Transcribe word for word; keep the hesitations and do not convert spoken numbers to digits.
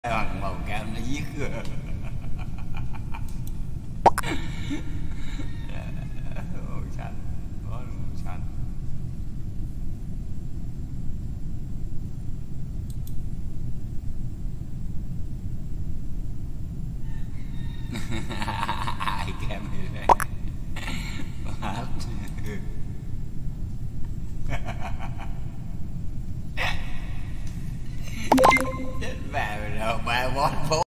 Bằng màu cam nó giết rồi. Màu xanh, có màu xanh. Ai cam này phát chết vào rồi ba bót